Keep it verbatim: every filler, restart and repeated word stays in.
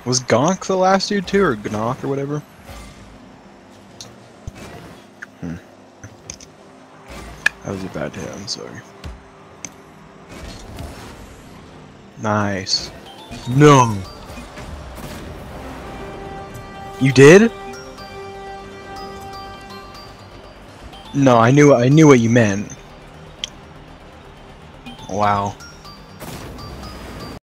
Was Gonk the last dude too, or Gnok or whatever? Hmm. That was a bad hit, I'm sorry. Nice. No! You did? No, I knew I knew what you meant. Wow.